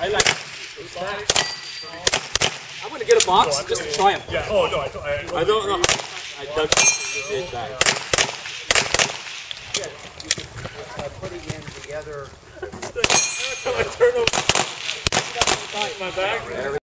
I like. I'm gonna get a box just to try them. Yeah. Oh no, I don't know. I dug it back. Yeah, you could put it in the other. I turn over my back.